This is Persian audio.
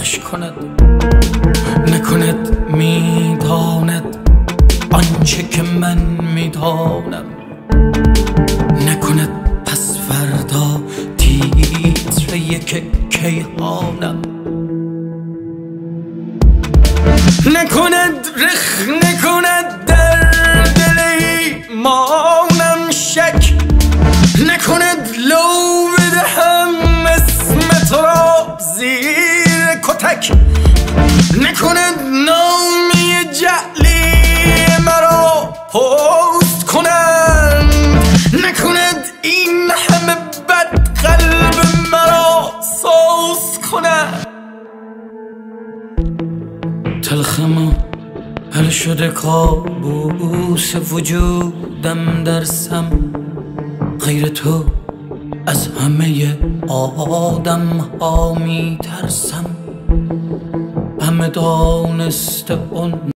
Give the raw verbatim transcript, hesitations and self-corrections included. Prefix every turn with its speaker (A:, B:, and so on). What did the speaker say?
A: فراموش کند، نکند میداند آنچه که من میدانم، نکند پس فردا تیتر یک کیهانم، نکند رخ نکند در دل ایمانم شک، نکند لو بدهم اسم تو را زیر کتک، نکند نامی جعلی مرا پست کنند، نکند این همه بد قلب مرا سوز کنند. تلخم حل شده کابوس وجودم در سم، غیر تو از همه آدم ها می ترسم، همه دانسته اون